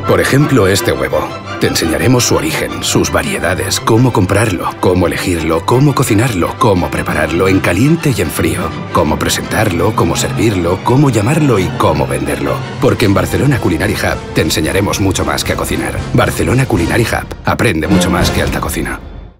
Por ejemplo, este huevo. Te enseñaremos su origen, sus variedades, cómo comprarlo, cómo elegirlo, cómo cocinarlo, cómo prepararlo en caliente y en frío, cómo presentarlo, cómo servirlo, cómo llamarlo y cómo venderlo. Porque en Barcelona Culinary Hub te enseñaremos mucho más que a cocinar. Barcelona Culinary Hub. Aprende mucho más que alta cocina.